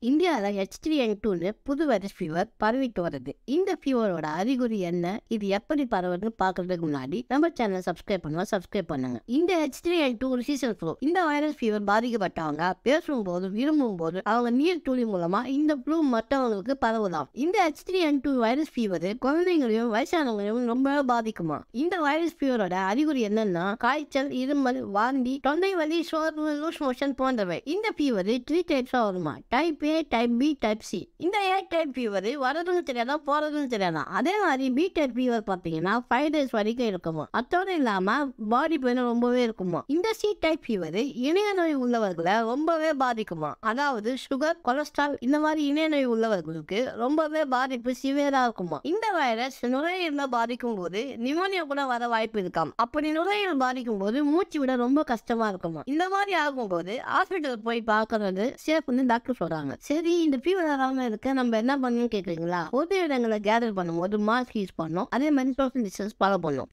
இந்தியாவில் H3N2ன்னு புது virus fever பரவிட்டு வருது. இந்த ஃபீவரோட அறிகுறி என்ன, இது எப்படி பரவுதுன்னு பார்க்கறதுக்கு முன்னாடி நம்ம சேனல் சப்ஸ்கிரைப் பண்ணுங்க. இந்த H3N2 ஒரு சீசன் ஃப்ளூ. இந்த வைரஸ் ஃபீவர் பாதிக்கப்பட்டவங்க பேசும்போது விரும்பும்போது அவங்க நீர் துளி மூலமா இந்த ஃப்ளூ மற்றவங்களுக்கு பரவலாம். இந்த H3N2 வைரஸ் ஃபீவர் குழந்தைங்களையும் வயசானவங்களையும் ரொம்ப பாதிக்குமா. இந்த வைரஸ் ஃபீவரோட அறிகுறி என்னன்னா காய்ச்சல், இருமல், வாந்தி, தொண்டை வலி, சோர்வு, லூஸ் மோஷன் போன்றவை. இந்த ஃபீவர் 3 டைப்ஸா வருமா. Type A, type B, type C. இந்த A டைப் ஃபீவர் வரதுன்னு தெரியாதா, போறதுன்னு தெரியாதா. அதே மாதிரி B டைப் ஃபீவர் பார்த்தீங்கன்னா 5 days வரைக்கும் இருக்குமா. அத்தோடு இல்லாம பாடி பெயின் ரொம்பவே இருக்குமா. இந்த C டைப் ஃபீவர் இணைய நோய் உள்ளவர்களை ரொம்பவே பாதிக்குமா. அதாவது சுகர், கொலஸ்ட்ரால் இந்த மாதிரி இணைய நோய் உள்ளவர்களுக்கு ரொம்பவே பாதிப்பு சிவியரா இருக்குமா. இந்த வைரஸ் நுரையீரல பாதிக்கும் போது நிமோனியா கூட வர வாய்ப்பு இருக்காம். அப்படி நுரையீரல் பாதிக்கும் போது மூச்சு விட ரொம்ப கஷ்டமா இருக்குமா. இந்த மாதிரி ஆகும்போது ஹாஸ்பிட்டல் போய் பார்க்கறது சேஃப்னு டாக்டர் சொல்றாங்க. சரி, இந்த ஃபீவர் வராம இருக்க நம்ம என்ன பண்ணணும் கேக்குறீங்களா. பொது இடங்களை கேதர் பண்ணும்போது மாஸ்க் யூஸ் பண்ணணும். அதே மாதிரி சோஷியல் டிஸ்டன்ஸ் ஃபாலோ பண்ணணும்.